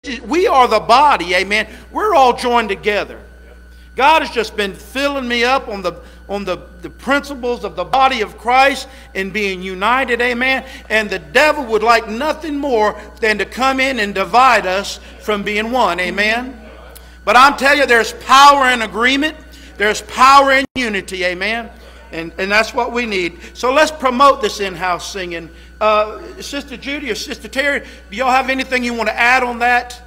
we are the body, amen. We're all joined together. God has just been filling me up on the principles of the body of Christ and being united, amen. And the devil would like nothing more than to come in and divide us from being one, amen. But I'm telling you, there's power in agreement. There's power in unity, amen. And that's what we need. So let's promote this in-house singing. Sister Judy or Sister Terry, do y'all have anything you want to add on that?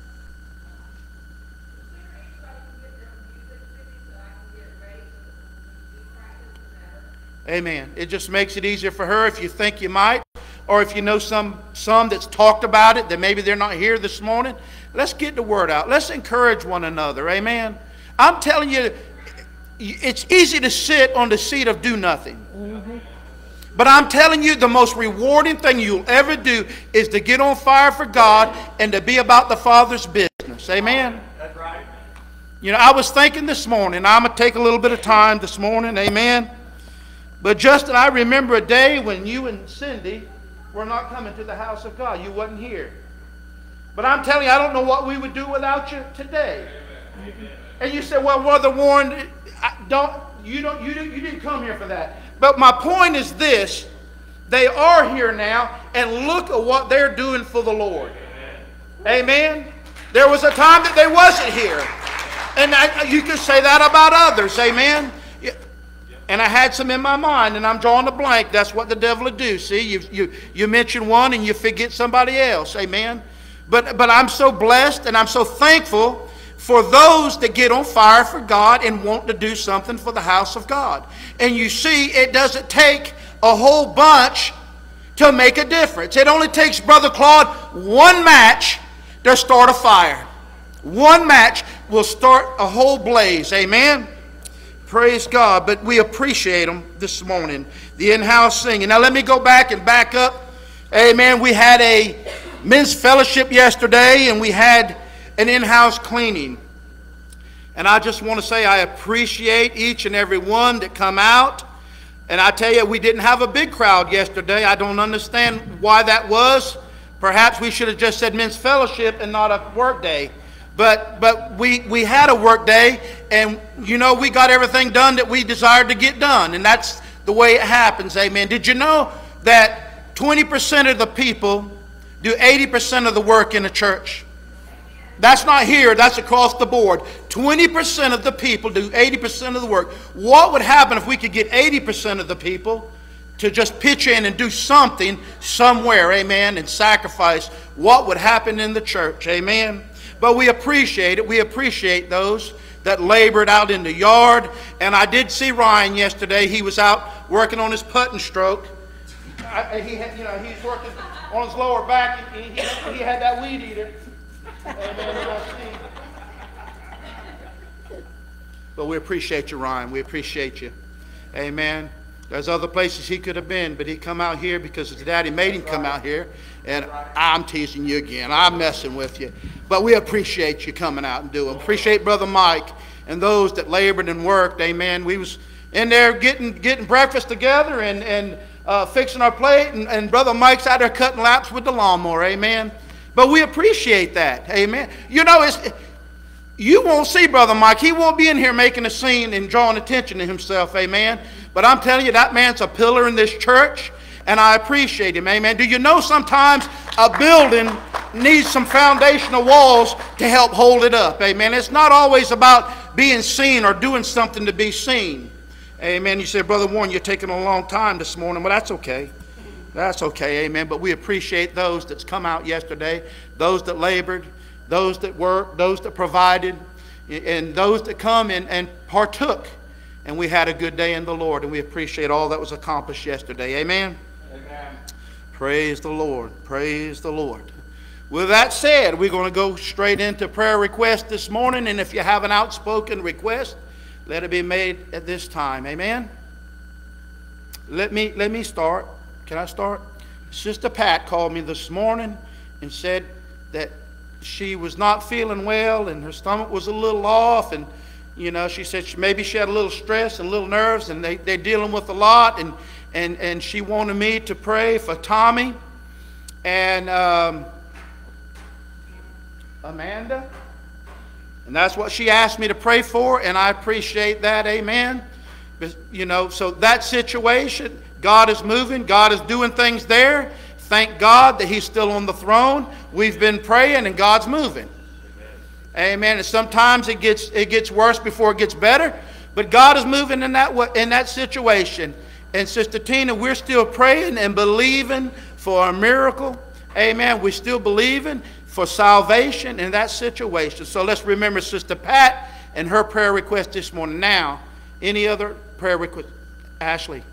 Amen. It just makes it easier for her if you think you might, or if you know some that's talked about it, that maybe they're not here this morning. Let's get the word out. Let's encourage one another. Amen. I'm telling you, it's easy to sit on the seat of do nothing. But I'm telling you, the most rewarding thing you'll ever do is to get on fire for God and to be about the Father's business. Amen. That's right. You know, I was thinking this morning, I'm going to take a little bit of time this morning. Amen. But Justin, I remember a day when you and Cindy were not coming to the house of God. You wasn't here. But I'm telling you, I don't know what we would do without you today. Amen. And you said, well, Brother Warren, you didn't come here for that. But my point is this: they are here now, and look at what they're doing for the Lord. Amen. There was a time that they wasn't here, and you could say that about others. Amen. And I had some in my mind, and I'm drawing a blank. That's what the devil will do. See, you mention one and you forget somebody else. Amen. But I'm so blessed and I'm so thankful for those that get on fire for God and want to do something for the house of God. And you see, it doesn't take a whole bunch to make a difference. It only takes, Brother Claude, one match to start a fire. One match will start a whole blaze. Amen. Praise God. But we appreciate them this morning. The in-house singing. Now let me go back and back up. Amen. We had a men's fellowship yesterday, and we had an in-house cleaning. And I just want to say I appreciate each and every one that come out. And I tell you, we didn't have a big crowd yesterday. I don't understand why that was. Perhaps we should have just said men's fellowship and not a work day. But we had a work day, and you know, we got everything done that we desired to get done, and that's the way it happens. Amen. Did you know that 20% of the people do 80% of the work in a church? That's not here, that's across the board. 20% of the people do 80% of the work. What would happen if we could get 80% of the people to just pitch in and do something somewhere, amen, and sacrifice? What would happen in the church, amen? But we appreciate it. We appreciate those that labored out in the yard. And I did see Ryan yesterday. He was out working on his putting stroke. He's working on his lower back. He had that weed eater. But we appreciate you, Ryan. We appreciate you. Amen. There's other places he could have been, but he come out here because his daddy made him come out here. And I'm teasing you again. I'm messing with you. But we appreciate you coming out and doing. Appreciate Brother Mike and those that labored and worked. Amen. We was in there getting breakfast together and fixing our plate. And Brother Mike's out there cutting laps with the lawnmower. Amen. But we appreciate that. Amen. You know, you won't see Brother Mike. He won't be in here making a scene and drawing attention to himself. Amen. But I'm telling you, that man's a pillar in this church. And I appreciate him. Amen. Do you know sometimes a building needs some foundational walls to help hold it up? Amen. It's not always about being seen or doing something to be seen. Amen. You say, Brother Warren, you're taking a long time this morning. Well, that's okay. That's okay. Amen. But we appreciate those that's come out yesterday, those that labored, those that worked, those that provided, and those that come and partook. And we had a good day in the Lord, and we appreciate all that was accomplished yesterday. Amen. Amen. Praise the Lord. Praise the Lord. With that said, we're going to go straight into prayer request this morning. And if you have an outspoken request, let it be made at this time. Amen. Let me start. Can I start? Sister Pat called me this morning and said that she was not feeling well and her stomach was a little off, and you know, she said maybe she had a little stress and a little nerves, and they're dealing with a lot, and she wanted me to pray for Tommy and Amanda. And that's what she asked me to pray for, and I appreciate that. Amen. But, you know, so that situation, God is moving. God is doing things there. Thank God that He's still on the throne. We've been praying, and God's moving. Amen. And sometimes it gets worse before it gets better. But God is moving in that situation. And Sister Tina, we're still praying and believing for a miracle. Amen. We're still believing for salvation in that situation. So let's remember Sister Pat and her prayer request this morning. Now, any other prayer request? Ashley.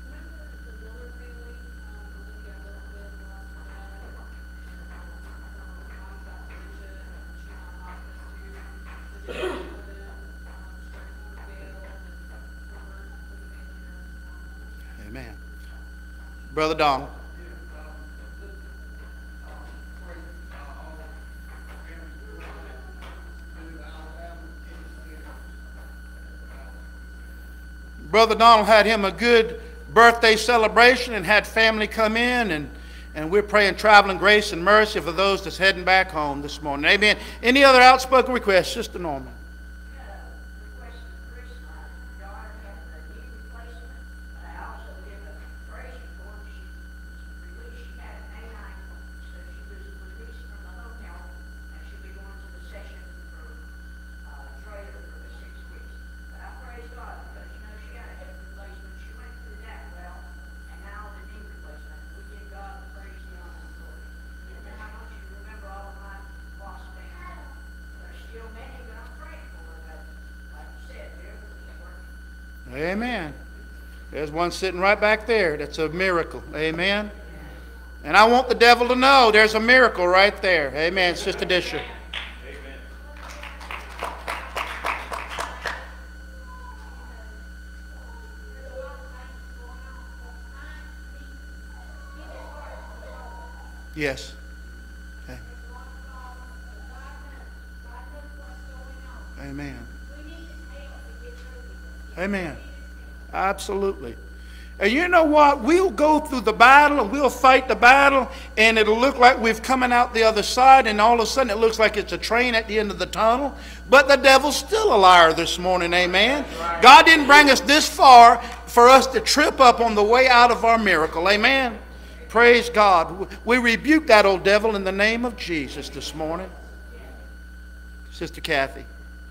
Amen. Brother Donald. Brother Donald had him a good birthday celebration and had family come in, and we're praying traveling grace and mercy for those that's heading back home this morning. Amen. Any other outspoken requests? Sister Norman. Amen. There's one sitting right back there. That's a miracle. Amen. And I want the devil to know there's a miracle right there. Amen. Sister Disher. Yes. Okay. Amen. Amen. Absolutely. And you know what? We'll go through the battle and we'll fight the battle, and it'll look like we've coming out the other side, and all of a sudden it looks like it's a train at the end of the tunnel. But the devil's still a liar this morning. Amen. God didn't bring us this far for us to trip up on the way out of our miracle. Amen. Praise God. We rebuke that old devil in the name of Jesus this morning. Sister Kathy.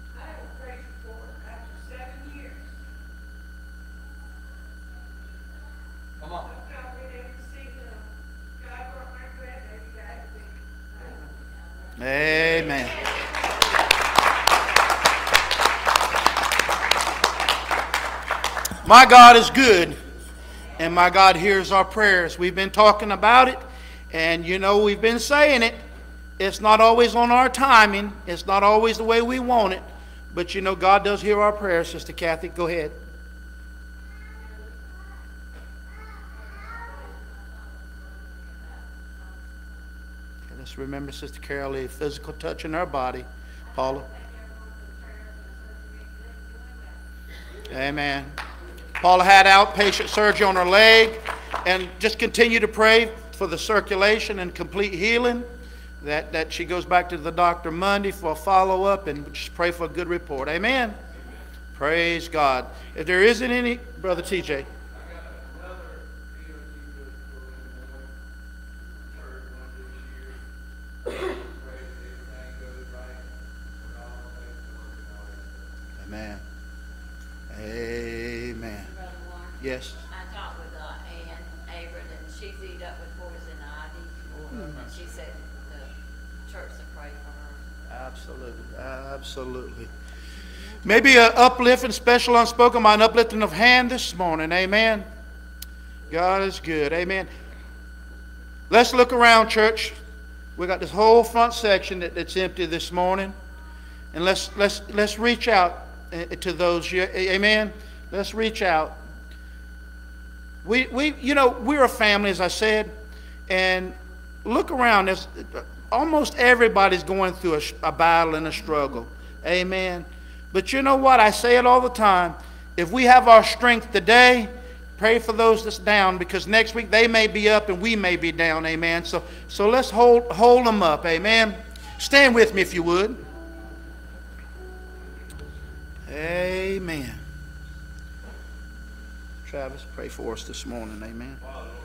Amen. My God is good, and my God hears our prayers. We've been talking about it, and you know, we've been saying it. It's not always on our timing. It's not always the way we want it. But you know, God does hear our prayers. Sister Kathy, go ahead. Remember Sister Carol Lee, physical touch in her body. Paula. Amen. Paula had outpatient surgery on her leg, and just continue to pray for the circulation and complete healing. That she goes back to the doctor Monday for a follow-up, and just pray for a good report. Amen. Praise God. If there isn't any, Brother TJ. Amen. Amen. Yes. I talked with Ann Abram, and she's eat up with poison ivy, and she said the church to pray for her. Absolutely. Absolutely. Maybe an uplifting, special unspoken by an uplifting of hand this morning. Amen. God is good. Amen. Let's look around, church. We got this whole front section that's empty this morning, and let's reach out to those. Amen. Let's reach out. We're a family, as I said, and look around. There's almost everybody's going through a battle and a struggle. Amen. But you know what? I say it all the time. If we have our strength today, pray for those that's down, because next week they may be up and we may be down. Amen. So let's hold them up. Amen. Stand with me if you would. Amen. Travis, pray for us this morning. Amen.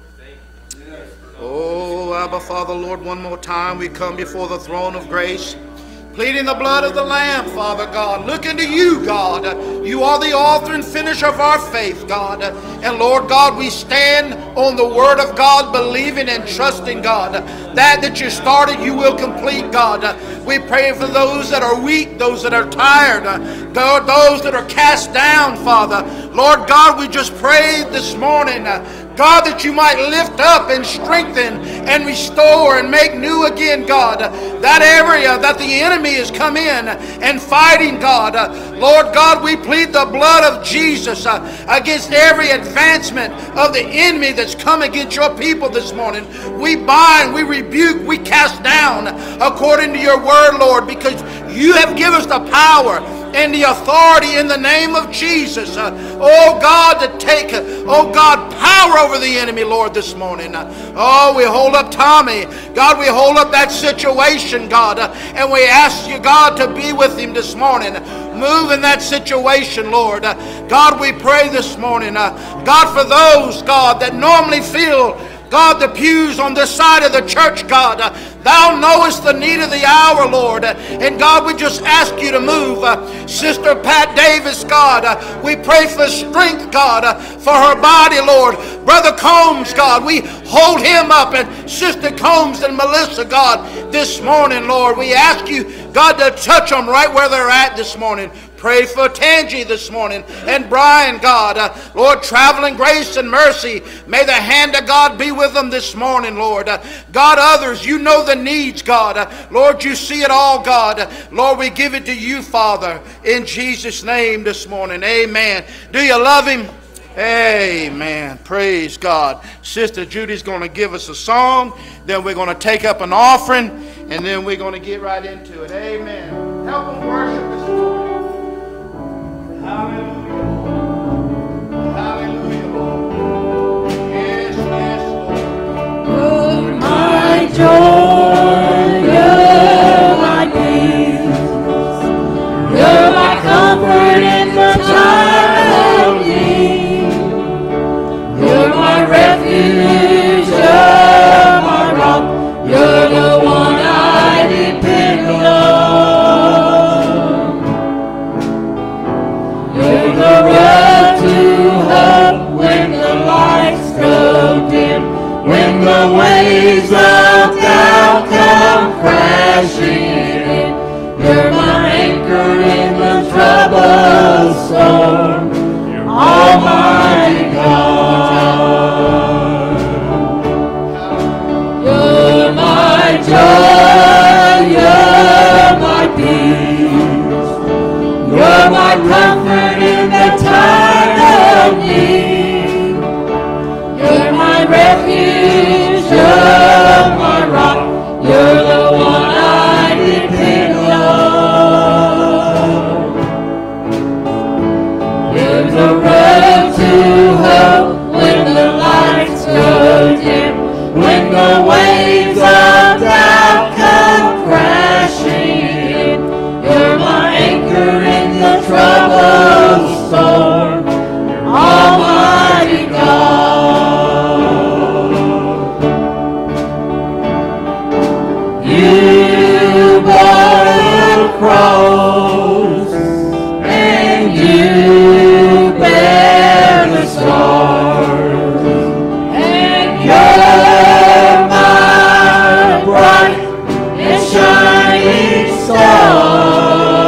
Oh, Abba, Father, Lord, one more time we come before the throne of grace, pleading the blood of the Lamb, Father God. Looking to you, God. You are the author and finisher of our faith, God. And Lord God, we stand on the word of God, believing and trusting, God, that you started, you will complete, God. We pray for those that are weak, those that are tired, those that are cast down, Father. Lord God, we just pray this morning, God, that you might lift up and strengthen and restore and make new again, God, that area that the enemy has come in and fighting, God. Lord God, we plead the blood of Jesus against every advancement of the enemy that's come against your people this morning. We bind, we rebuke, we cast down according to your word, Lord, because you have given us the power and the authority in the name of Jesus, oh God, to take, oh God, power over the enemy, Lord, this morning. Oh, we hold up Tommy. God, we hold up that situation, God, and we ask you, God, to be with him this morning. Move in that situation, Lord. God, we pray this morning, God, for those, God, that normally feel, God, the pews on this side of the church, God, thou knowest the need of the hour, Lord. And God, we just ask you to move. Sister Pat Davis, God, we pray for strength, God, for her body, Lord. Brother Combs, God, we hold him up. And Sister Combs and Melissa, God, this morning, Lord, we ask you, God, to touch them right where they're at this morning. Pray for Tangi this morning and Brian, God. Lord, traveling grace and mercy. May the hand of God be with them this morning, Lord. God, others, you know the needs, God. Lord, you see it all, God. Lord, we give it to you, Father, in Jesus' name this morning. Amen. Do you love him? Amen. Praise God. Sister Judy's going to give us a song. Then we're going to take up an offering. And then we're going to get right into it. Amen. Help them worship this morning. Hallelujah. Hallelujah, Lord. Yes, yes, Lord. You're my joy, you're my peace, you're my comfort in the time of need, you're my refuge, you're my rock, you're the one I depend on. You're the road to hope when the lights grow dim, when the waves of doubt come crashing in. You're my anchor in the troubled storm, Almighty God. You're my joy, you're my peace, you're my comfort in the time of need. You're my refuge, you're my rock, you're the one I depend on. You're the road to hope when the lights go dim, when the waves of doubt come crashing in. You're my anchor in the troubled storm, Almighty God. You bore the cross and you bear the scars, and you're my bright and shining star.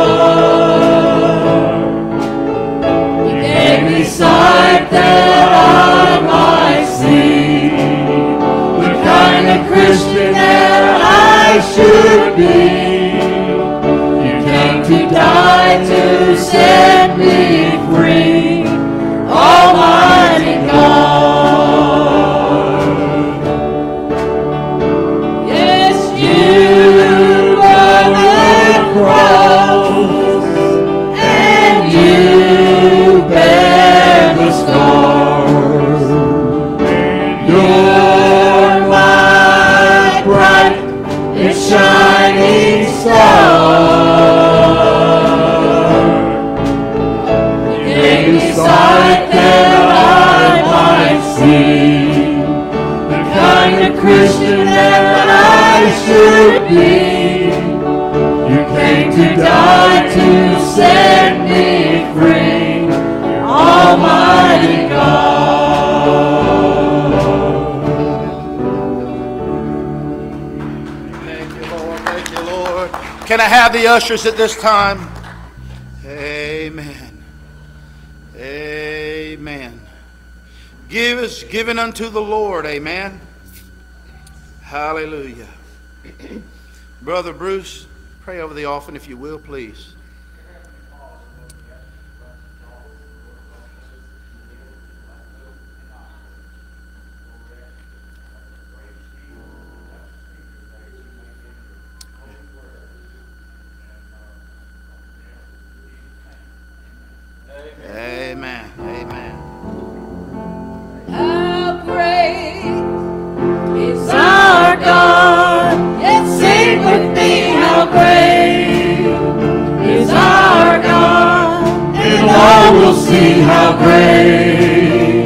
Sight that I might see, the kind of Christian that I should be. You came to die to set me free, Almighty God. Yes, you bore the cross and you bear the scars. You're my bright and shining light that I might see the kind of Christian that I should be. You came to die to set me free, Almighty God. Thank you, Lord. Thank you, Lord. Can I have the ushers at this time? Amen. Amen. Give is given unto the Lord. Amen. Hallelujah. Brother Bruce, pray over the offering if you will, please. Amen. Amen. How great is our God? Yes, sing with me, how great is our God? And all will see how great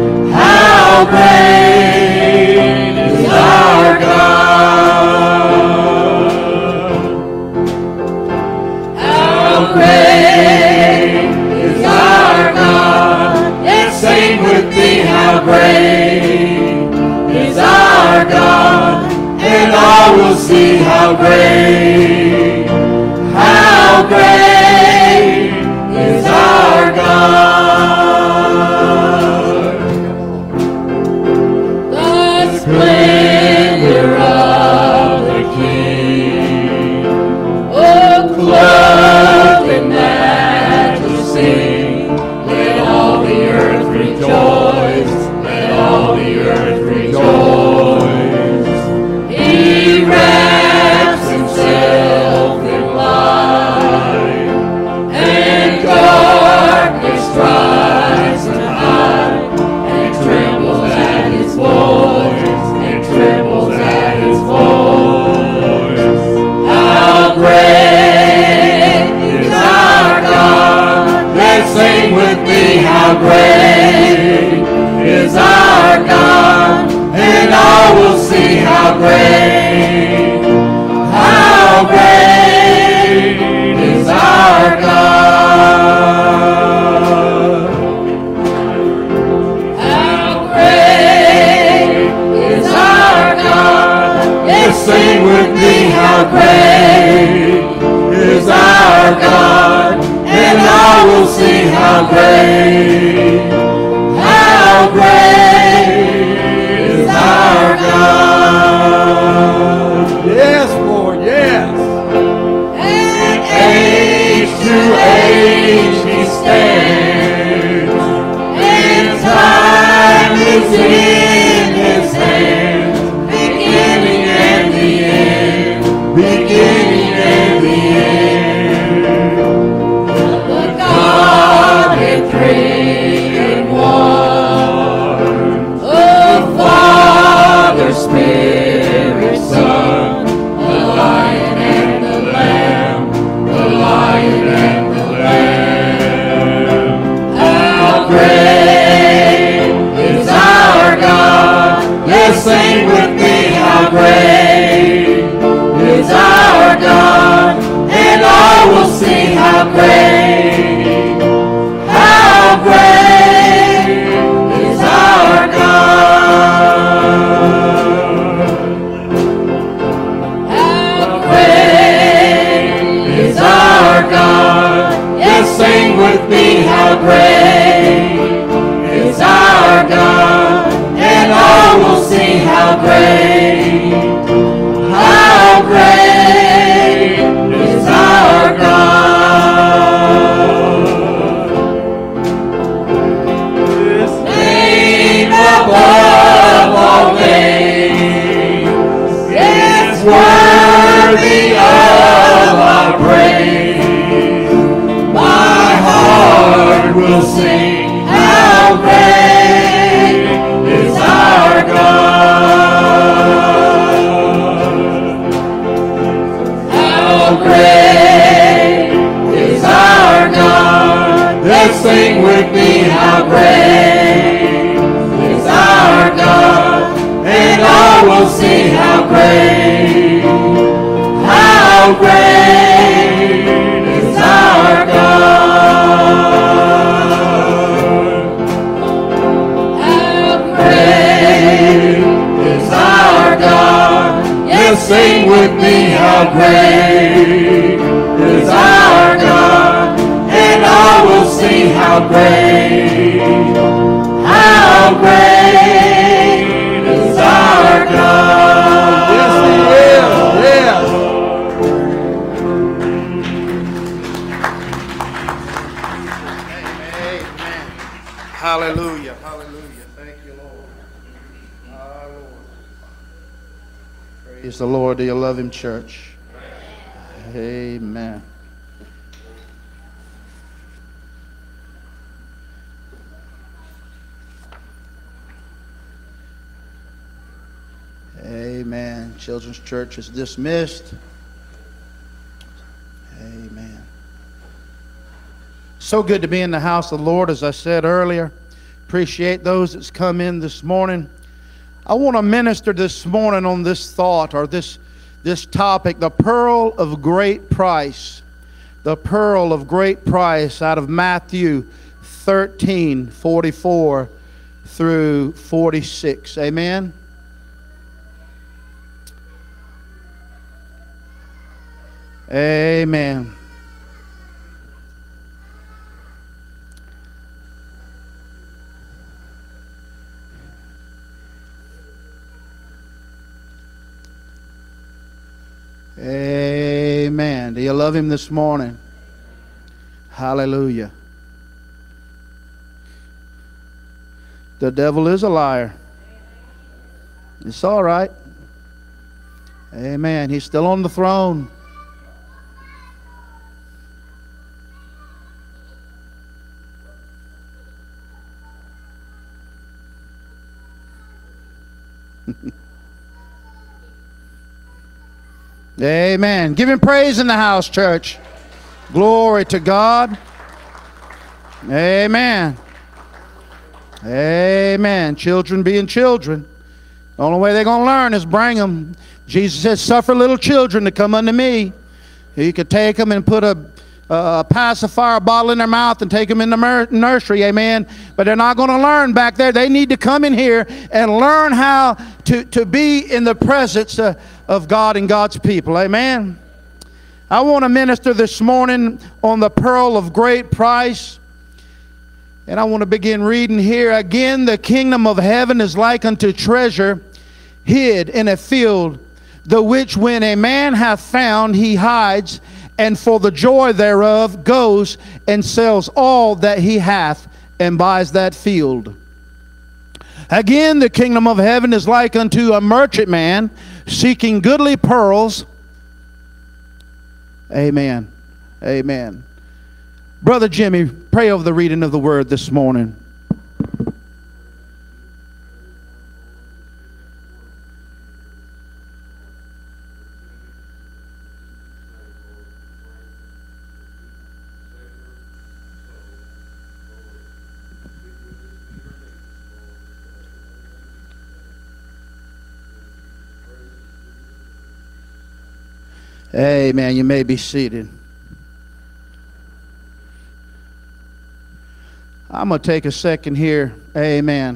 is our God. How great is our God? Yes, sing with me, how great is our God, and all will see how great is our God. The splendor of the King, oh, clothed in majesty, let all the earth rejoice, let all the earth rejoice. He wraps himself in light, and darkness tries to hide, and trembles at his voice, and trembles at his voice. How great is our God? Let's sing with me, how great is our God, and all will see how great is our God. How great is our God? Yes, sing with me, how great is our God, and all will see how great is our God. Yes, Lord, yes. And age to age he stands, and time is in his hands, beginning and the end, beginning and the end. The Godhead three in one, the Father, Spirit, Son, the Lion and the Lamb, the Lion and the Lamb. How great is our God? Yes, sing with me, how great is our God, and all will see how great is our God. How great is our God? Yes, sing with me, how great is our God, and all will see how great is our God. His name above all names is worthy of our praise. My heart will sing, how great is our God. How great is our God? Let's sing with me, how great great, how great is our God. Yes, He is. Yes. Amen. Hallelujah. Hallelujah. Thank you, Lord. Our Lord. Praise the Lord. Do you love Him, church? Amen. Amen. Children's Church is dismissed. Amen. So good to be in the house of the Lord, as I said earlier. Appreciate those that's come in this morning. I want to minister this morning on this thought, or this topic, the pearl of great price. The pearl of great price, out of Matthew 13:44 through 46. Amen. Amen. Amen. Do you love Him this morning? Hallelujah. The devil is a liar. It's all right. Amen. He's still on the throne. Amen. Give Him praise in the house, church. Glory to God. Amen. Amen. Children being children. The only way they're going to learn is bring them. Jesus said, suffer little children to come unto me. You could take them and put a pacifier bottle in their mouth and take them in the nursery, amen. But they're not going to learn back there. They need to come in here and learn how to be in the presence of God and God's people, amen. I want to minister this morning on the pearl of great price. And I want to begin reading here. Again, the kingdom of heaven is like unto treasure hid in a field, the which when a man hath found, he hides, and for the joy thereof goes and sells all that he hath and buys that field. Again, the kingdom of heaven is like unto a merchant man seeking goodly pearls. Amen. Amen. Brother Jimmy, pray over the reading of the word this morning. Amen. You may be seated. I'm going to take a second here. Amen.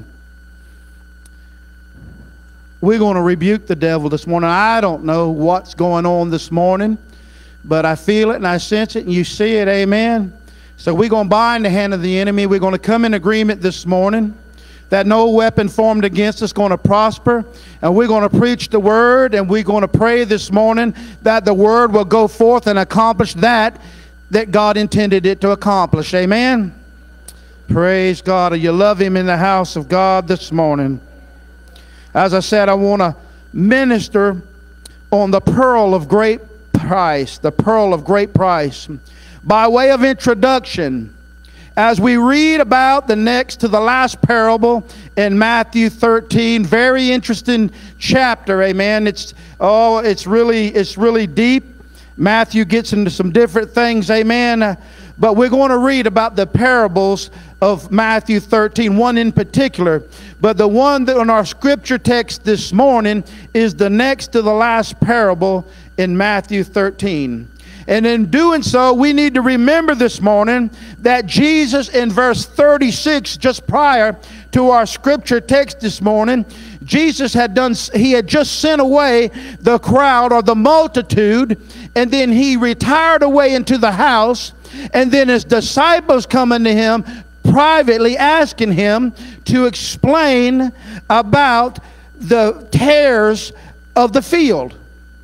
We're going to rebuke the devil this morning. I don't know what's going on this morning, but I feel it and I sense it and you see it. Amen. So we're going to bind the hand of the enemy. We're going to come in agreement this morning that no weapon formed against us is going to prosper. And we're going to preach the word, and we're going to pray this morning that the word will go forth and accomplish that God intended it to accomplish. Amen. Praise God. You love Him in the house of God this morning. As I said, I want to minister on the pearl of great price. The pearl of great price. By way of introduction, as we read about the next to the last parable in Matthew 13, very interesting chapter, amen. It's really deep. Matthew gets into some different things, amen. But we're going to read about the parables of Matthew 13, one in particular. But the one that on our scripture text this morning is the next to the last parable in Matthew 13. And in doing so, we need to remember this morning that Jesus in verse 36, just prior to our scripture text this morning, Jesus had just sent away the crowd or the multitude, and then He retired away into the house, and then His disciples come unto Him, privately asking him to explain about the tares of the field.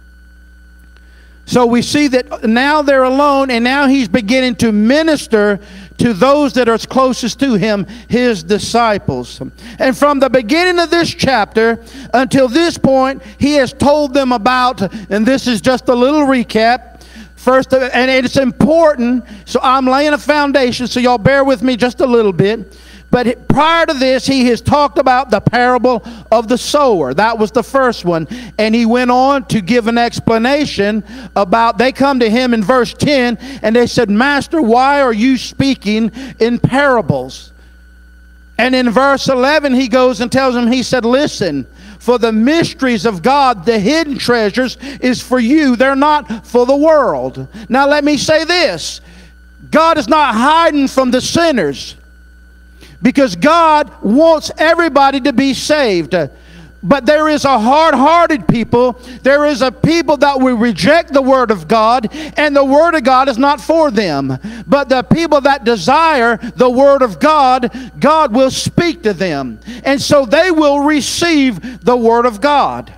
So we see that now they're alone, and now he's beginning to minister to those that are closest to him, his disciples. And from the beginning of this chapter until this point, he has told them about, and this is just a little recap. First, and it's important, so I'm laying a foundation, so y'all bear with me just a little bit. But prior to this, he has talked about the parable of the sower. That was the first one. And he went on to give an explanation about, they come to him in verse 10, and they said, Master, why are you speaking in parables? And in verse 11, he goes and tells them, he said, listen, for the mysteries of God, the hidden treasures, is for you. They're not for the world. Now let me say this. God is not hiding from the sinners, because God wants everybody to be saved. But there is a hard-hearted people. There is a people that will reject the Word of God, and the Word of God is not for them. But the people that desire the Word of God, God will speak to them. And so they will receive the Word of God.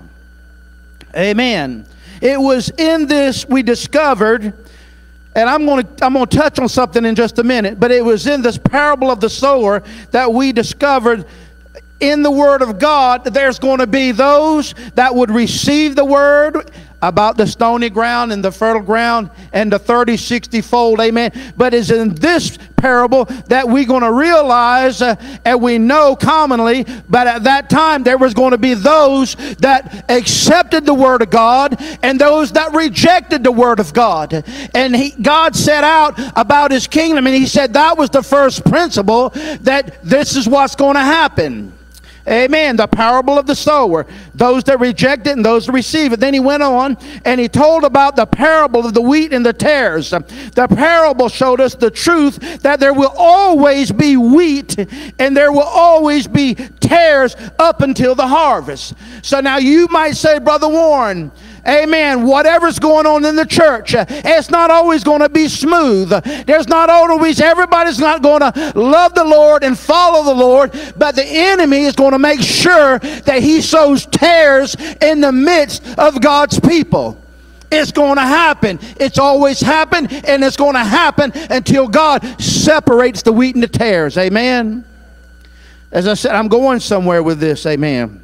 Amen. It was in this we discovered, and I'm going to touch on something in just a minute, but it was in this parable of the sower that we discovered in the Word of God that there's going to be those that would receive the Word about the stony ground and the fertile ground and the 30, 60 fold, amen. But it's in this parable that we're going to realize, and we know commonly, but at that time there was going to be those that accepted the Word of God and those that rejected the Word of God. And God set out about His kingdom, and He said that was the first principle, that this is what's going to happen. Amen. The parable of the sower. Those that reject it and those that receive it. Then he went on and he told about the parable of the wheat and the tares. The parable showed us the truth that there will always be wheat and there will always be tares up until the harvest. So now you might say, Brother Warren, amen, whatever's going on in the church, it's not always going to be smooth. There's not always, everybody's not going to love the Lord and follow the Lord, but the enemy is going to make sure that he sows tares in the midst of God's people. It's going to happen. It's always happened, and it's going to happen until God separates the wheat and the tares. Amen. As I said, I'm going somewhere with this. Amen.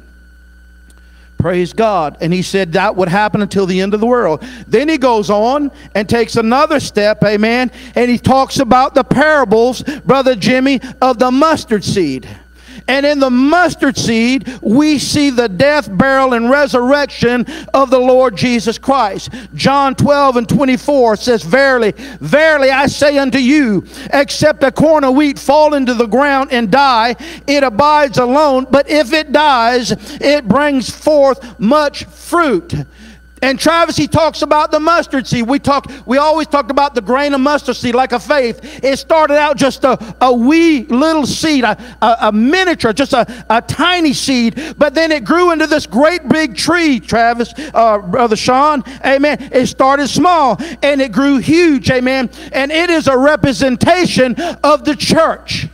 Praise God. And he said that would happen until the end of the world. Then he goes on and takes another step, amen, and he talks about the parables, Brother Jimmy, of the mustard seed. And in the mustard seed, we see the death, burial, and resurrection of the Lord Jesus Christ. John 12:24 says, Verily, verily, I say unto you, except a corn of wheat fall into the ground and die, it abides alone. But if it dies, it brings forth much fruit. And Travis, he talks about the mustard seed. We always talked about the grain of mustard seed like a faith. It started out just a wee little seed, a miniature, just a tiny seed. But then it grew into this great big tree, Travis, Brother Sean, amen. It started small and it grew huge, amen. And it is a representation of the church.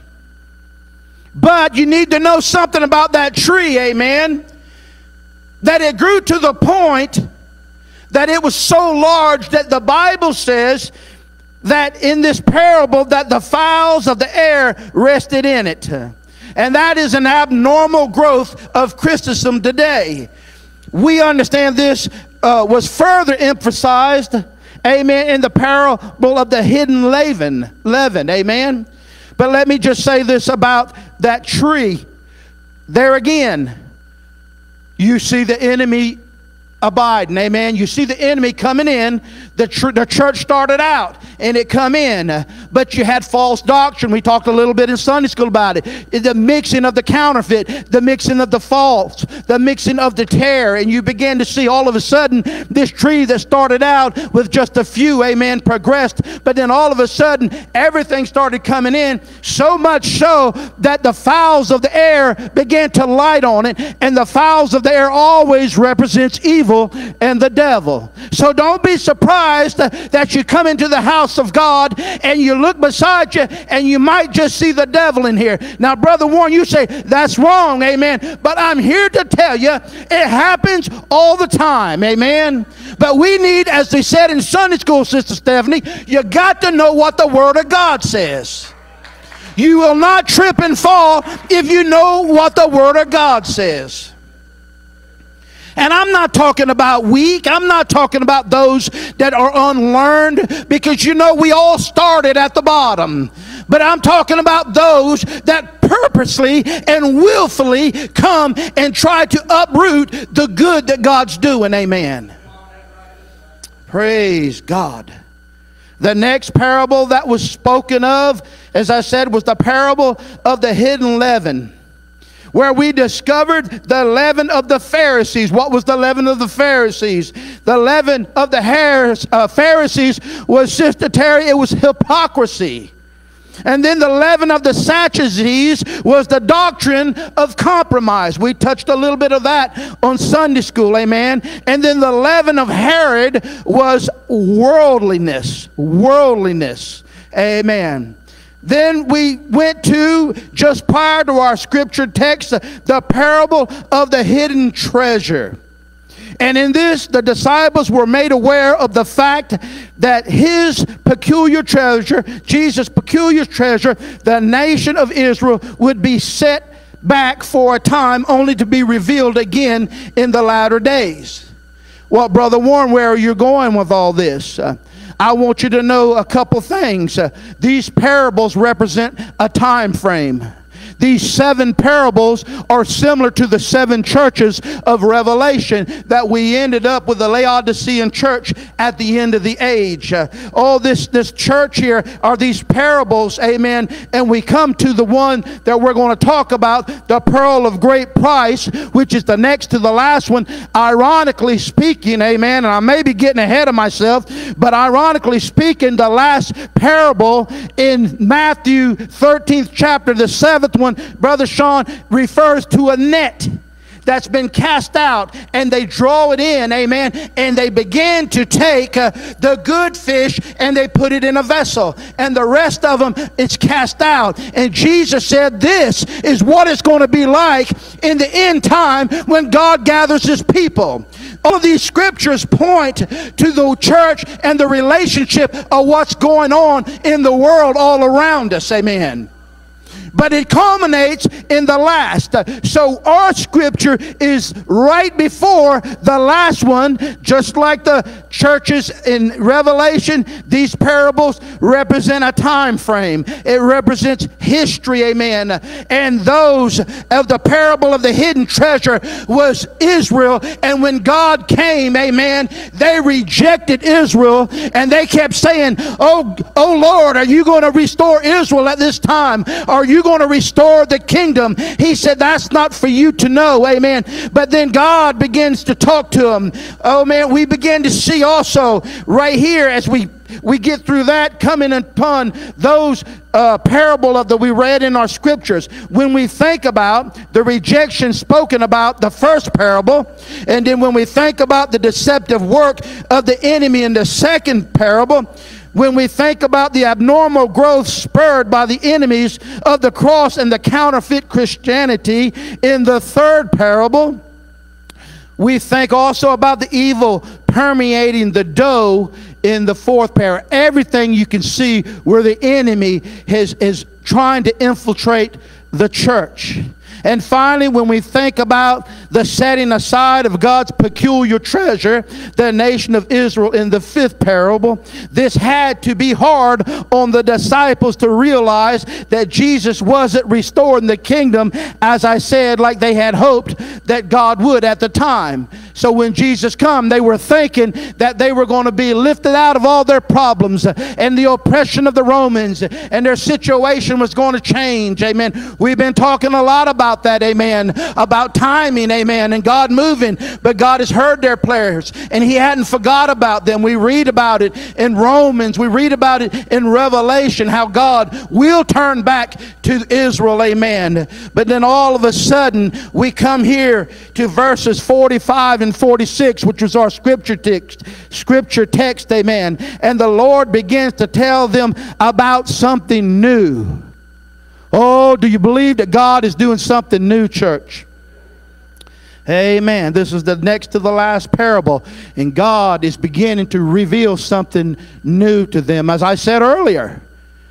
But you need to know something about that tree, amen. That it grew to the point that it was so large that the Bible says that in this parable that the fowls of the air rested in it. And that is an abnormal growth of Christendom today. We understand this was further emphasized, amen, in the parable of the hidden leaven, amen. But let me just say this about that tree. There again, you see the enemy abiding, amen. You see the enemy coming in. The church started out and it come in, but you had false doctrine. We talked a little bit in Sunday school about it. The mixing of the counterfeit, the mixing of the false, the mixing of the tare, and you began to see all of a sudden this tree that started out with just a few, amen, progressed, but then all of a sudden everything started coming in, so much so that the fowls of the air began to light on it, and the fowls of the air always represents evil. evil and the devil. So don't be surprised that you come into the house of God and you look beside you and you might just see the devil in here. Now, Brother Warren, you say, that's wrong, amen. But I'm here to tell you, it happens all the time, amen. But we need, as they said in Sunday school, Sister Stephanie, you got to know what the Word of God says. You will not trip and fall if you know what the Word of God says. And I'm not talking about weak. I'm not talking about those that are unlearned, because you know we all started at the bottom. But I'm talking about those that purposely and willfully come and try to uproot the good that God's doing. Amen. Praise God. The next parable that was spoken of, as I said, was the parable of the hidden leaven, where we discovered the leaven of the Pharisees. What was the leaven of the Pharisees? The leaven of the Pharisees was, Sister Terry, it was hypocrisy. And then the leaven of the Sadducees was the doctrine of compromise. We touched a little bit of that on Sunday school, amen. And then the leaven of Herod was worldliness, amen. Then we went to, just prior to our scripture text, the parable of the hidden treasure. And in this, the disciples were made aware of the fact that his peculiar treasure, Jesus' peculiar treasure, the nation of Israel, would be set back for a time, only to be revealed again in the latter days. Well, Brother Warren, where are you going with all this? I want you to know a couple things. These parables represent a time frame. These 7 parables are similar to the 7 churches of Revelation that we ended up with the Laodicean church at the end of the age. All this church here are these parables, amen. And we come to the one that we're going to talk about, the pearl of great price, which is the next to the last one. Ironically speaking, amen, and I may be getting ahead of myself, but ironically speaking, the last parable in Matthew 13th chapter, the 7th one, Brother Sean, refers to a net that's been cast out, and they draw it in, amen, and they begin to take the good fish and they put it in a vessel, and the rest of them is cast out. And Jesus said this is what it's going to be like in the end time when God gathers his people. All of these scriptures point to the church and the relationship of what's going on in the world all around us, amen. But it culminates in the last. So our scripture is right before the last one. Just like the churches in Revelation, these parables represent a time frame. It represents history, amen. And those of the parable of the hidden treasure was Israel. And when God came, amen, they rejected Israel, and they kept saying, oh Lord, are you going to restore Israel at this time? Are you going to restore the kingdom? He said, that's not for you to know, amen. But then God begins to talk to them. Oh man, we begin to see also right here as we get through that, coming upon those parable that we read in our scriptures. When we think about the rejection spoken about the first parable, and then when we think about the deceptive work of the enemy in the second parable, when we think about the abnormal growth spurred by the enemies of the cross and the counterfeit Christianity in the third parable, we think also about the evil permeating the dough in the fourth parable. Everything you can see where the enemy is trying to infiltrate the church. And finally, when we think about the setting aside of God's peculiar treasure, the nation of Israel in the fifth parable, this had to be hard on the disciples to realize that Jesus wasn't restoring the kingdom, as I said, like they had hoped that God would at the time. So when Jesus come, they were thinking that they were going to be lifted out of all their problems and the oppression of the Romans, and their situation was going to change. Amen. We've been talking a lot about that, amen, about timing, amen, and God moving, but God has heard their prayers and he hadn't forgot about them. We read about it in Romans, we read about it in Revelation, how God will turn back to Israel, amen. But then all of a sudden we come here to verses 45 and and 46, which was our scripture text, amen. And the Lord begins to tell them about something new. Oh, do you believe that God is doing something new, church? Amen. This is the next to the last parable, and God is beginning to reveal something new to them. As I said earlier,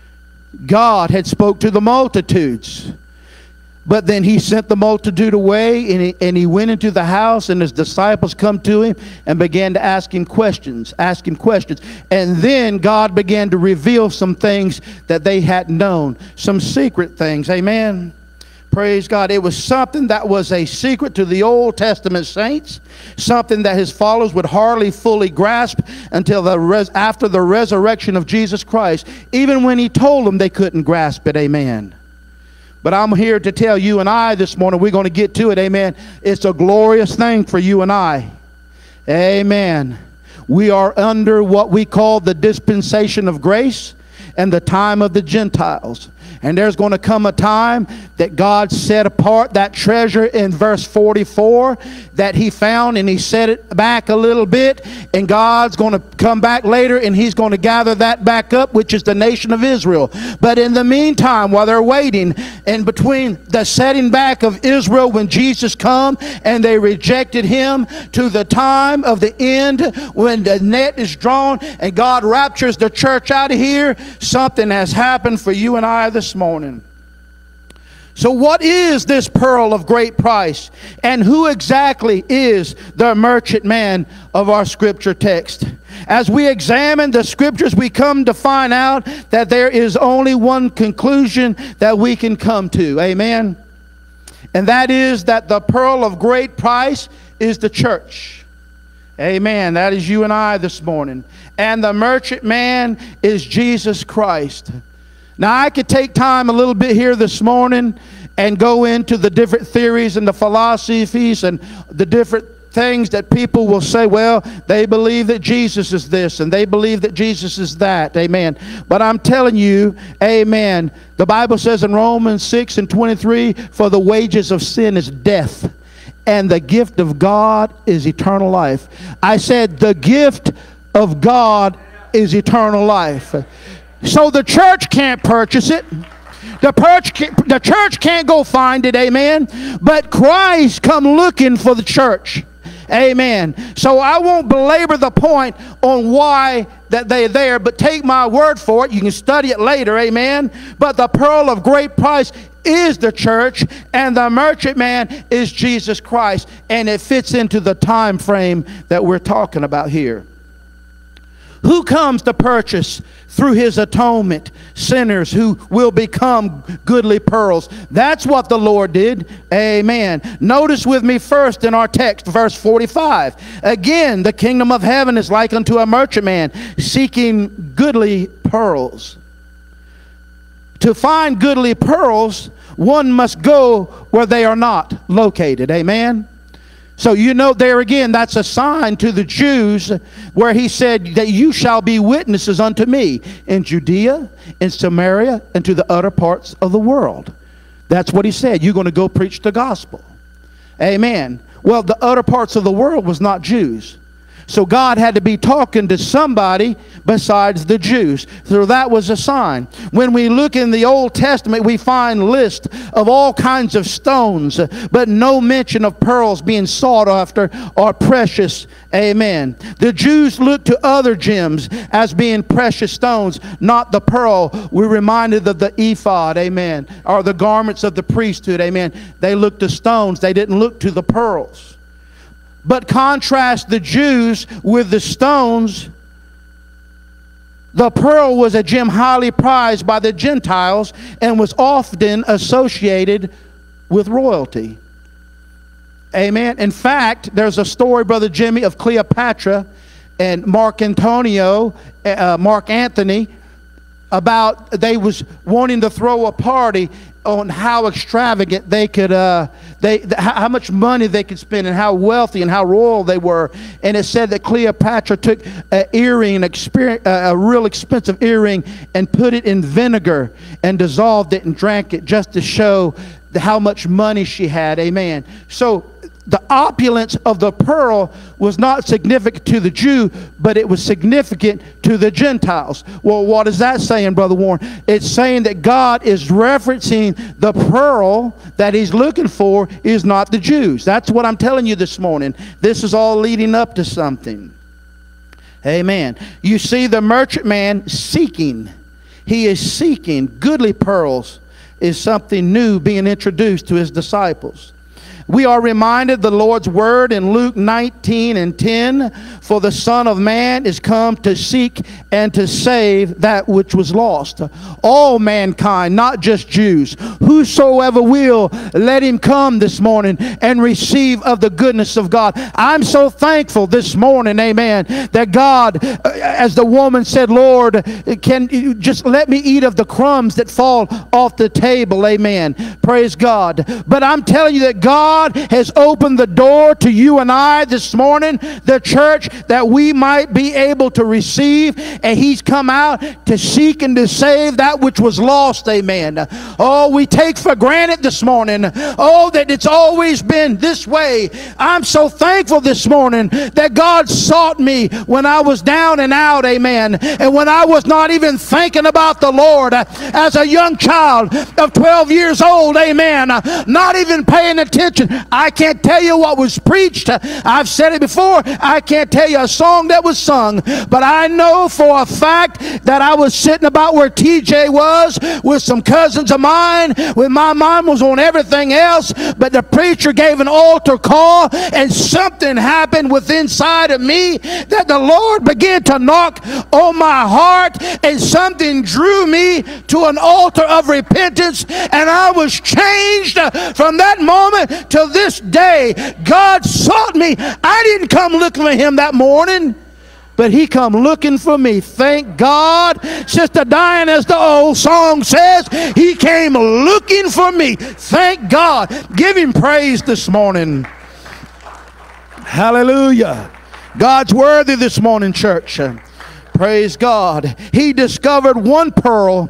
God had spoke to the multitudes, but then he sent the multitude away, and he went into the house, and his disciples come to him and began to ask him questions. And then God began to reveal some things that they hadn't known, some secret things. Amen. Praise God. It was something that was a secret to the Old Testament saints, something that his followers would hardly fully grasp until after the resurrection of Jesus Christ. Even when he told them, they couldn't grasp it. Amen. But I'm here to tell you and I this morning, we're going to get to it. Amen. It's a glorious thing for you and I. Amen. We are under what we call the dispensation of grace and the time of the Gentiles. And there's going to come a time that God set apart that treasure in verse 44 that he found, and he set it back a little bit, and God's going to come back later and he's going to gather that back up, which is the nation of Israel. But in the meantime, while they're waiting, in between the setting back of Israel when Jesus come and they rejected him, to the time of the end when the net is drawn and God raptures the church out of here, something has happened for you and I this morning. So what is this pearl of great price? And who exactly is the merchant man of our scripture text? As we examine the scriptures, we come to find out that there is only one conclusion that we can come to. Amen. And that is that the pearl of great price is the church. Amen. That is you and I this morning. And the merchant man is Jesus Christ. Now, I could take time a little bit here this morning and go into the different theories and the philosophies and the different things that people will say, well, they believe that Jesus is this and they believe that Jesus is that. Amen. But I'm telling you, amen, the Bible says in Romans 6:23, for the wages of sin is death, and the gift of God is eternal life. I said the gift of God is eternal life. So the church can't purchase it. The church can't go find it, amen. But Christ come looking for the church, amen. So I won't belabor the point on why that they're there, but take my word for it. You can study it later, amen. But the pearl of great price is the church, and the merchant man is Jesus Christ, and it fits into the time frame that we're talking about here. Who comes to purchase through his atonement sinners who will become goodly pearls? That's what the Lord did. Amen. Notice with me first in our text, verse 45. Again, the kingdom of heaven is like unto a merchantman seeking goodly pearls. To find goodly pearls, one must go where they are not located. Amen. So you know there again, that's a sign to the Jews where he said that you shall be witnesses unto me in Judea, in Samaria, and to the other parts of the world. That's what he said. You're going to go preach the gospel. Amen. Well, the other parts of the world was not Jews. So God had to be talking to somebody besides the Jews. So that was a sign. When we look in the Old Testament, we find lists of all kinds of stones, but no mention of pearls being sought after or precious. Amen. The Jews looked to other gems as being precious stones, not the pearl. We're reminded of the ephod, amen, or the garments of the priesthood, amen. They looked to stones. They didn't look to the pearls. But contrast the Jews with the stones. The pearl was a gem highly prized by the Gentiles and was often associated with royalty. Amen. In fact, there's a story, Brother Jimmy, of Cleopatra and Mark Antony, about they was wanting to throw a party on how extravagant they could, how much money they could spend and how wealthy and how royal they were. And it said that Cleopatra took an earring, a real expensive earring, and put it in vinegar and dissolved it and drank it just to show how much money she had. Amen. So the opulence of the pearl was not significant to the Jew, but it was significant to the Gentiles. Well, what is that saying, Brother Warren? It's saying that God is referencing the pearl that he's looking for is not the Jews. That's what I'm telling you this morning. This is all leading up to something. Amen. You see the merchant man seeking. He is seeking goodly pearls is something new being introduced to his disciples. We are reminded the Lord's word in Luke 19:10, for the Son of Man is come to seek and to save that which was lost. All mankind, not just Jews. Whosoever will, let him come this morning and receive of the goodness of God. I'm so thankful this morning, amen, that God, as the woman said, Lord, can you just let me eat of the crumbs that fall off the table, amen. Praise God. But I'm telling you that God has opened the door to you and I this morning, the church, that we might be able to receive, and he's come out to seek and to save that which was lost, amen. Oh, we take for granted this morning, oh, that it's always been this way. I'm so thankful this morning that God sought me when I was down and out, amen, and when I was not even thinking about the Lord, as a young child of 12 years old, amen, not even paying attention. I can't tell you what was preached. I've said it before. I can't tell you a song that was sung. But I know for a fact that I was sitting about where TJ was with some cousins of mine, when my mind was on everything else. But the preacher gave an altar call, and something happened within inside of me, that the Lord began to knock on my heart, and something drew me to an altar of repentance, and I was changed from that moment to this day. God sought me. I didn't come looking for him that morning, but he come looking for me. Thank God. Sister Diane, as the old song says, he came looking for me. Thank God. Give him praise this morning. Hallelujah. God's worthy this morning, church. Praise God. He discovered one pearl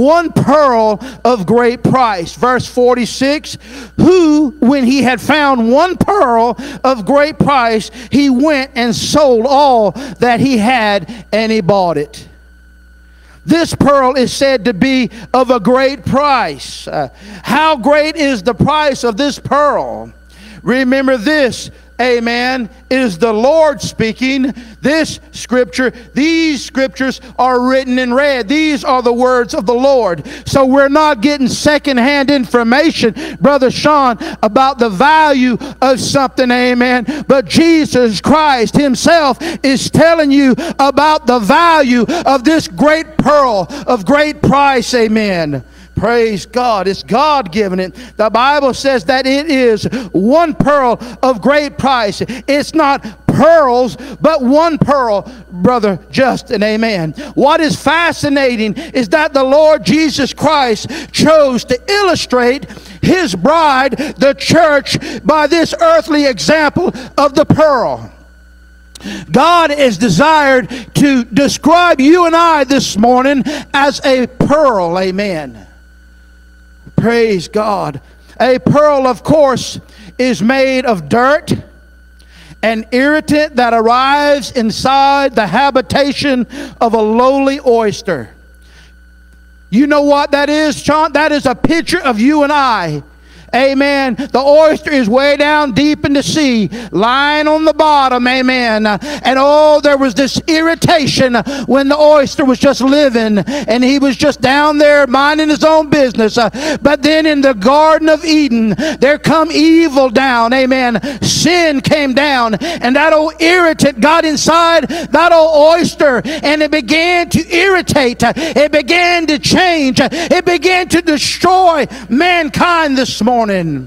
of great price. Verse 46, who, when he had found one pearl of great price, he went and sold all that he had, and he bought it. This pearl is said to be of a great price. How great is the price of this pearl? Remember this, amen, is the Lord speaking. This scripture, these scriptures are written in red. These are the words of the Lord. So we're not getting secondhand information, Brother Sean, about the value of something, amen. But Jesus Christ himself is telling you about the value of this great pearl of great price, amen. Praise God. It's God giving it. The Bible says that it is one pearl of great price. It's not pearls, but one pearl, Brother Justin. Amen. What is fascinating is that the Lord Jesus Christ chose to illustrate his bride, the church, by this earthly example of the pearl. God is desired to describe you and I this morning as a pearl. Amen. Praise God. A pearl, of course, is made of dirt, an irritant that arrives inside the habitation of a lowly oyster. You know what that is, Sean? That is a picture of you and I. Amen. The oyster is way down deep in the sea, lying on the bottom. Amen. And oh, there was this irritation when the oyster was just living, and he was just down there minding his own business. But then in the Garden of Eden, there come evil down. Amen. Sin came down, and that old irritant got inside that old oyster, and it began to irritate. It began to change. It began to destroy mankind this morning.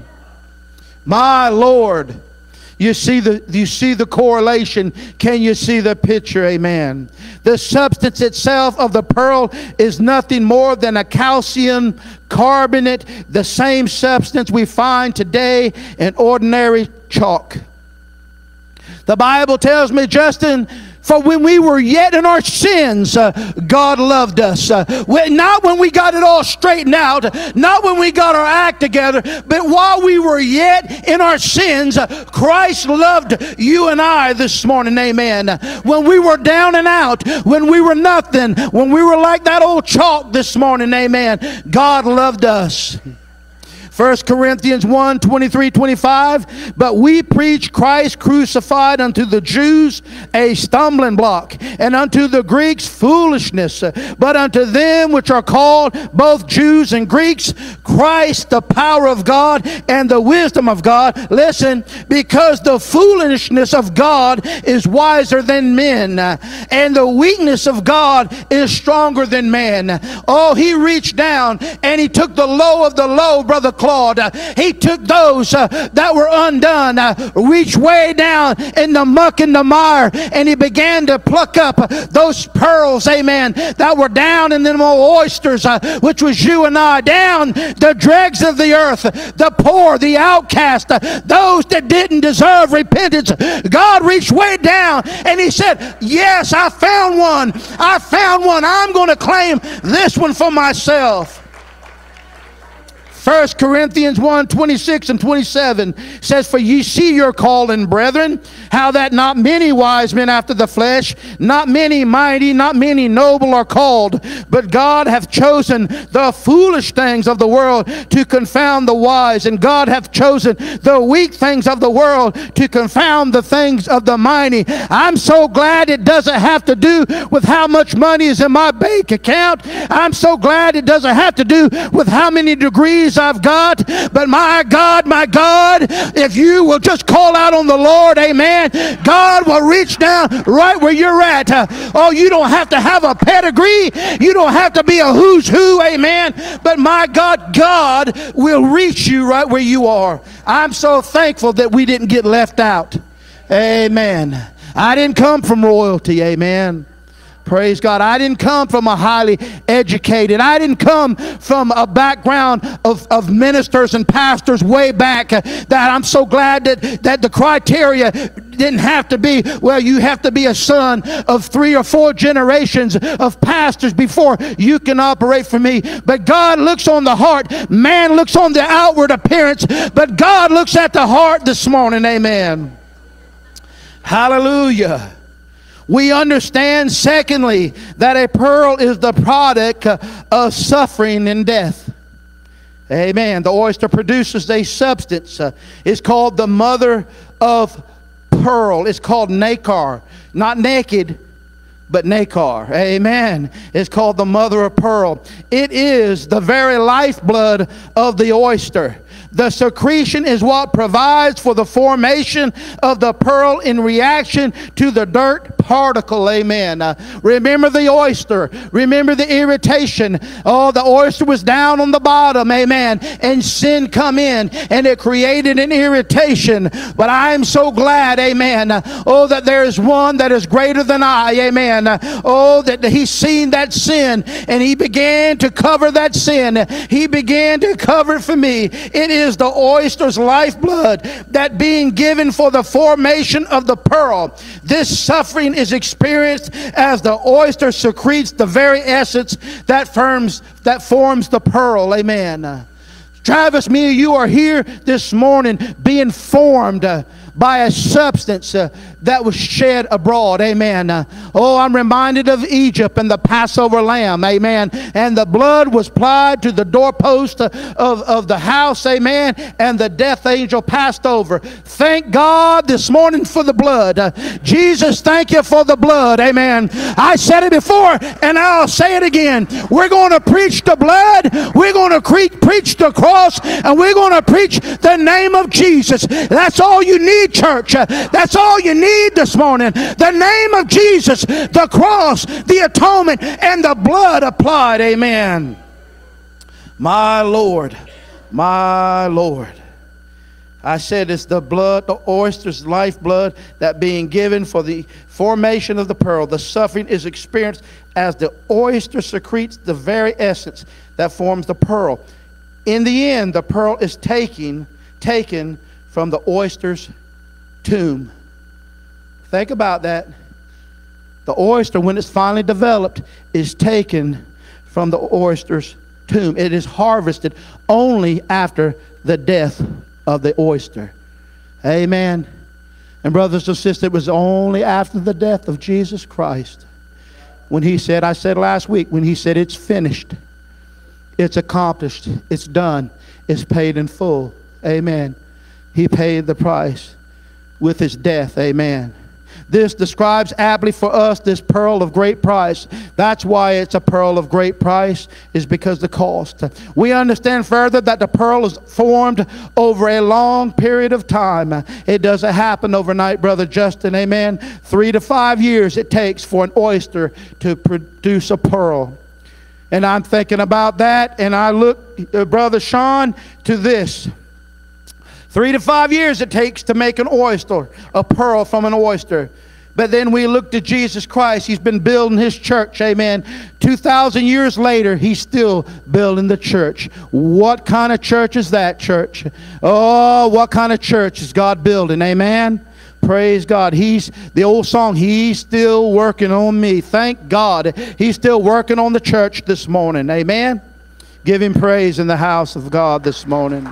My Lord, you see the correlation. Can you see the picture? Amen. The substance itself of the pearl is nothing more than a calcium carbonate, the same substance we find today in ordinary chalk. The Bible tells me, Justin, For when we were yet in our sins, God loved us. Not when we got it all straightened out, not when we got our act together, but while we were yet in our sins, Christ loved you and I this morning, amen. When we were down and out, when we were nothing, when we were like that old chalk this morning, amen, God loved us. 1 Corinthians 1, 23, 25, but we preach Christ crucified unto the Jews a stumbling block, and unto the Greeks foolishness, but unto them which are called both Jews and Greeks, Christ the power of God and the wisdom of God. Listen, because the foolishness of God is wiser than men, and the weakness of God is stronger than man. Oh, he reached down and he took the low of the low, Brother Claude. He took those that were undone, reached way down in the muck and the mire, and he began to pluck up those pearls, amen, that were down in them old oysters, which was you and I, down the dregs of the earth, the poor, the outcast, those that didn't deserve repentance. God reached way down and he said, yes, I found one. I found one. I'm going to claim this one for myself. 1 Corinthians 1, 26 and 27 says, for ye see your calling, brethren, how that not many wise men after the flesh, not many mighty, not many noble are called, but God hath chosen the foolish things of the world to confound the wise, and God hath chosen the weak things of the world to confound the things of the mighty. I'm so glad it doesn't have to do with how much money is in my bank account. I'm so glad it doesn't have to do with how many degrees I've got. But my God, if you will just call out on the Lord, amen, God will reach down right where you're at. Oh, you don't have to have a pedigree. You don't have to be a who's who, amen. But my God, God will reach you right where you are. I'm so thankful that we didn't get left out. Amen. I didn't come from royalty, amen. Praise God. I didn't come from a highly educated. I didn't come from a background of ministers and pastors way back. That I'm so glad that the criteria didn't have to be, well, you have to be a son of 3 or 4 generations of pastors before you can operate for me. But God looks on the heart. Man looks on the outward appearance, but God looks at the heart this morning. Amen. Hallelujah. We understand, secondly, that a pearl is the product of suffering and death. Amen. The oyster produces a substance. It's called the mother of pearl. It's called nacre. Not naked, but nacre. Amen. It's called the mother of pearl. It is the very lifeblood of the oyster. The secretion is what provides for the formation of the pearl in reaction to the dirt particle. Amen. Remember the oyster. Remember the irritation. Oh, the oyster was down on the bottom. Amen. And sin come in and it created an irritation. But I am so glad, amen, oh, that there is one that is greater than I. Amen. Oh, that he's seen that sin and he began to cover that sin. He began to cover it for me. It is the oyster's lifeblood that being given for the formation of the pearl. This suffering is experienced as the oyster secretes the very essence that forms the pearl. Amen. Travis, me, you are here this morning being formed by a substance that was shed abroad. Amen. Oh, I'm reminded of Egypt and the Passover lamb. Amen. And the blood was applied to the doorpost of the house. Amen. And the death angel passed over. Thank God this morning for the blood. Jesus, thank you for the blood. Amen. I said it before and I'll say it again. We're going to preach the blood. We're going to preach the cross, and we're going to preach the name of Jesus. That's all you need, church. That's all you need this morning. The name of Jesus, the cross, the atonement, and the blood applied. Amen. My Lord, my Lord. I said it's the blood, the oyster's lifeblood, that being given for the formation of the pearl. The suffering is experienced as the oyster secretes the very essence that forms the pearl. In the end, the pearl is taken from the oyster's tomb. Think about that. The oyster, when it's finally developed, is taken from the oyster's tomb. It is harvested only after the death of the oyster. Amen. And brothers and sisters, it was only after the death of Jesus Christ when he said, I said last week, when he said it's finished, it's accomplished, it's done, it's paid in full. Amen. He paid the price with his death. Amen. This describes aptly for us this pearl of great price. That's why it's a pearl of great price, is because the cost. We understand further that the pearl is formed over a long period of time. It doesn't happen overnight, Brother Justin. Amen. 3 to 5 years it takes for an oyster to produce a pearl. And I'm thinking about that, and I look, Brother Sean, to this. 3 to 5 years it takes to make an oyster, a pearl from an oyster. But then we look to Jesus Christ. He's been building his church, amen. 2,000 years later, he's still building the church. What kind of church is that, church? Oh, what kind of church is God building, amen? Praise God. He's, the old song, he's still working on me. Thank God. He's still working on the church this morning, amen? Give him praise in the house of God this morning.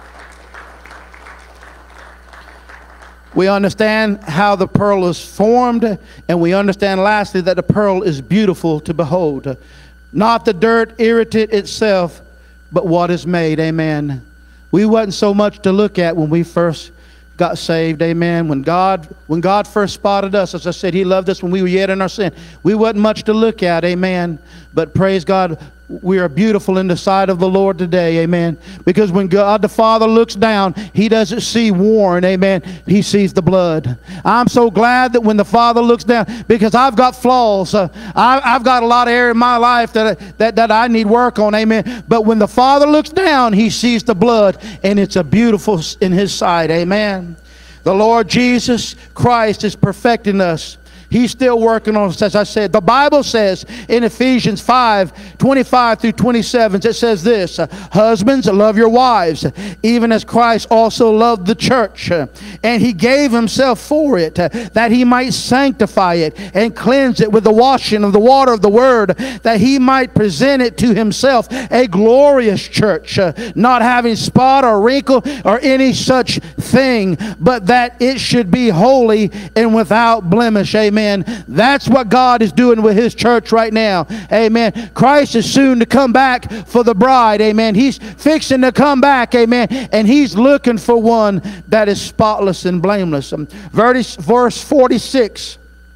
We understand how the pearl is formed, and we understand lastly that the pearl is beautiful to behold. Not the dirt irritant itself, but what is made. Amen. We wasn't so much to look at when we first got saved. Amen. When God first spotted us, as I said, he loved us when we were yet in our sin. We wasn't much to look at. Amen. But praise God, we are beautiful in the sight of the Lord today, amen. Because when God the Father looks down, he doesn't see Warren, amen. He sees the blood. I'm so glad that when the Father looks down, because I've got flaws. I've got a lot of area in my life that I need work on, amen. But when the Father looks down, he sees the blood, and it's a beautiful in his sight, amen. The Lord Jesus Christ is perfecting us. He's still working on us, as I said. The Bible says in Ephesians 5:25 through 27, it says this, husbands, love your wives, even as Christ also loved the church. And he gave himself for it, that he might sanctify it and cleanse it with the washing of the water of the word, that he might present it to himself a glorious church, not having spot or wrinkle or any such thing, but that it should be holy and without blemish. Amen. That's what God is doing with his church right now. Amen. Christ is soon to come back for the bride. Amen. He's fixing to come back. Amen. And he's looking for one that is spotless and blameless. Verse 46.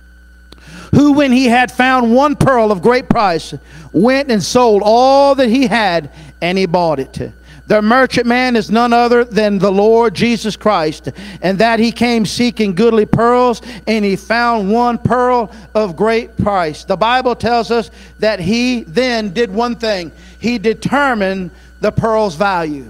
Who, when he had found one pearl of great price, went and sold all that he had, and he bought it. The merchantman is none other than the Lord Jesus Christ, and that he came seeking goodly pearls, and he found one pearl of great price. The Bible tells us that he then did one thing. He determined the pearl's value.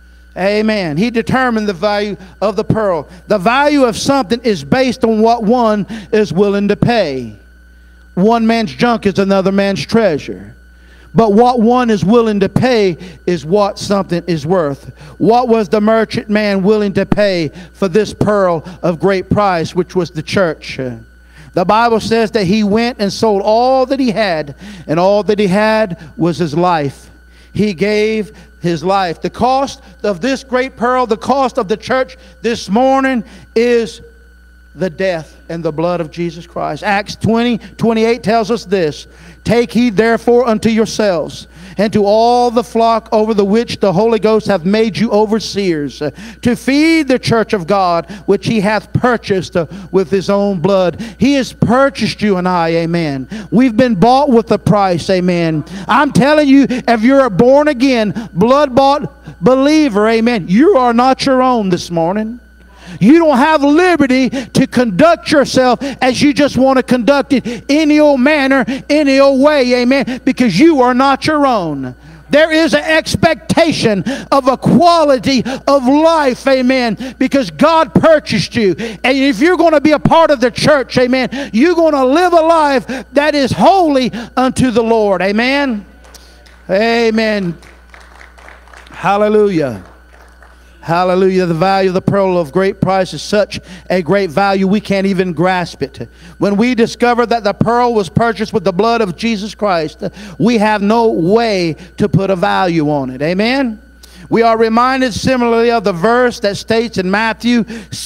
Amen. He determined the value of the pearl. The value of something is based on what one is willing to pay. One man's junk is another man's treasure. But what one is willing to pay is what something is worth. What was the merchant man willing to pay for this pearl of great price, which was the church? The Bible says that he went and sold all that he had, and all that he had was his life. He gave his life. The cost of this great pearl, the cost of the church this morning is the death and the blood of Jesus Christ. Acts 20:28 tells us this. Take heed therefore unto yourselves and to all the flock over the which the Holy Ghost hath made you overseers, to feed the church of God, which he hath purchased with his own blood. He has purchased you and I, amen. We've been bought with a price, amen. I'm telling you, if you're a born again, blood-bought believer, amen, you are not your own this morning. You don't have liberty to conduct yourself as you just want to conduct it any old manner, any old way, amen, because you are not your own. There is an expectation of a quality of life, amen, because God purchased you. And if you're going to be a part of the church, amen, you're going to live a life that is holy unto the Lord, amen. Amen. Hallelujah. Hallelujah. The value of the pearl of great price is such a great value we can't even grasp it. When we discover that the pearl was purchased with the blood of Jesus Christ, we have no way to put a value on it. Amen? We are reminded similarly of the verse that states in Matthew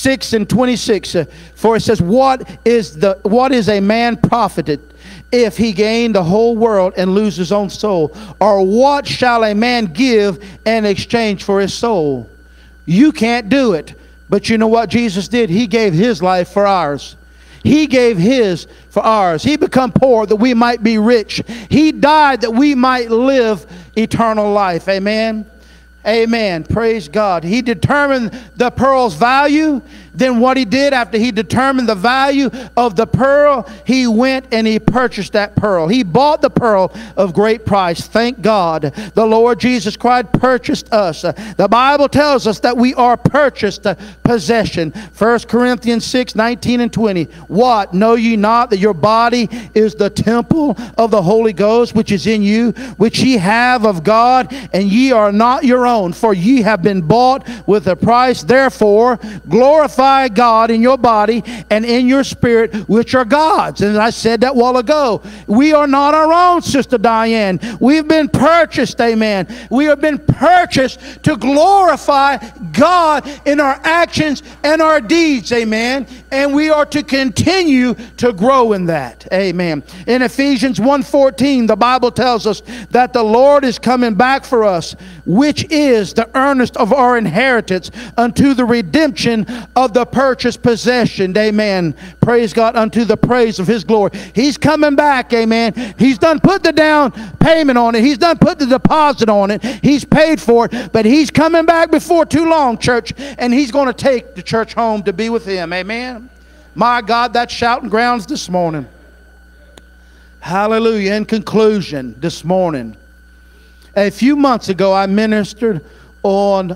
6:26, for it says, what is a man profited if he gain the whole world and lose his own soul? Or what shall a man give in exchange for his soul? You can't do it. But you know what Jesus did? He gave his life for ours. He gave his for ours. He became poor that we might be rich. He died that we might live eternal life. Amen. Amen. Praise God. He determined the pearl's value. Then what he did after he determined the value of the pearl, he went and he purchased that pearl. He bought the pearl of great price. Thank God. The Lord Jesus Christ purchased us. The Bible tells us that we are purchased possession. 1 Corinthians 6:19 and 20. What? Know ye not that your body is the temple of the Holy Ghost, which is in you, which ye have of God, and ye are not your own, for ye have been bought with a price. Therefore, glorify God in your body and in your spirit, which are God's. And I said that a while ago. We are not our own, Sister Diane. We've been purchased, amen. We have been purchased to glorify God in our actions and our deeds, amen. And we are to continue to grow in that, amen. In Ephesians 1:14, the Bible tells us that the Lord is coming back for us, which is the earnest of our inheritance unto the redemption of the purchased possession, amen. Praise God, unto the praise of his glory. He's coming back, amen. He's done put the down payment on it. He's done put the deposit on it. He's paid for it, but he's coming back before too long, church, and he's going to take the church home to be with him, amen. My God, that's shouting grounds this morning. Hallelujah. In conclusion, this morning, a few months ago, I ministered on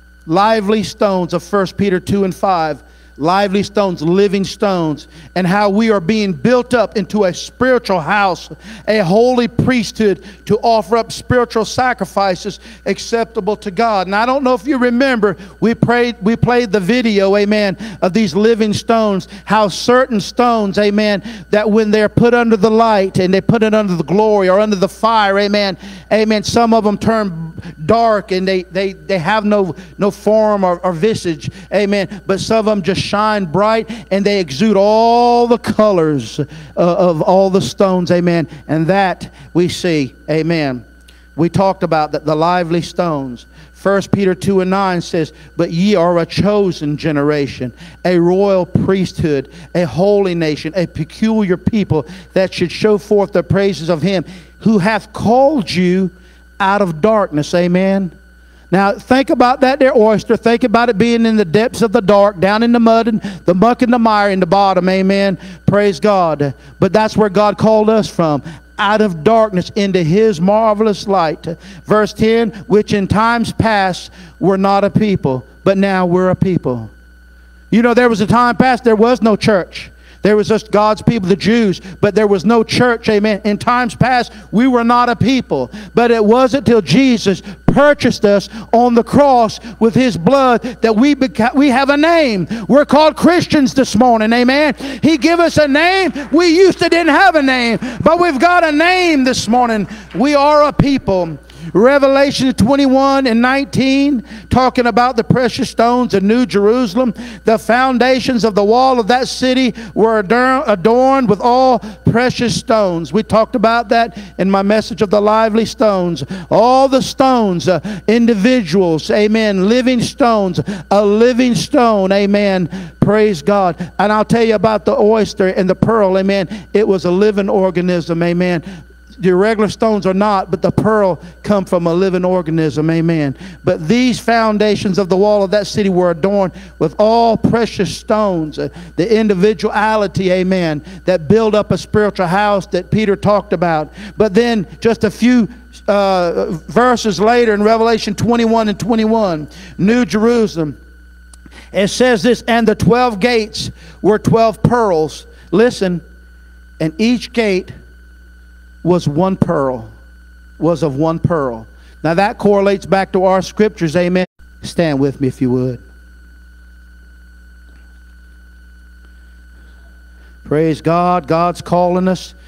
lively stones of 1 Peter 2 and 5. Lively stones, living stones, and how we are being built up into a spiritual house, a holy priesthood to offer up spiritual sacrifices acceptable to God. And I don't know if you remember, we played the video, amen, of these living stones, how certain stones, amen, that when they're put under the light and they put it under the glory or under the fire, amen, amen, some of them turn dark and they have no form or visage, amen, but some of them just shine bright and they exude all the colors of all the stones, amen. And that we see, amen. We talked about that, the lively stones. 1 Peter 2 and 9 says, but ye are a chosen generation, a royal priesthood, a holy nation, a peculiar people, that should show forth the praises of him who hath called you out of darkness, amen. Now, think about that there, oyster. Think about it being in the depths of the dark, down in the mud and the muck and the mire in the bottom, amen. Praise God. But that's where God called us from, out of darkness into his marvelous light. Verse 10, which in times past were not a people, but now we're a people. You know, there was a time past there was no church. There was just God's people, the Jews, but there was no church, amen. In times past, we were not a people. But it wasn't till Jesus purchased us on the cross with his blood that we have a name. We're called Christians this morning, amen. He gave us a name. We used to didn't have a name, but we've got a name this morning. We are a people. Revelation 21 and 19, talking about the precious stones of New Jerusalem. The foundations of the wall of that city were adorned with all precious stones. We talked about that in my message of the lively stones. All the stones, individuals, amen, living stones, a living stone, amen. Praise God. And I'll tell you about the oyster and the pearl, amen. It was a living organism, amen. The irregular stones are not, but the pearl come from a living organism, amen. But these foundations of the wall of that city were adorned with all precious stones, the individuality, amen, that build up a spiritual house that Peter talked about. But then just a few verses later in Revelation 21 and 21, New Jerusalem, it says this, and the 12 gates were 12 pearls. Listen, and each gate was one pearl, was of one pearl. Now that correlates back to our scriptures, amen. Stand with me if you would. Praise God. God's calling us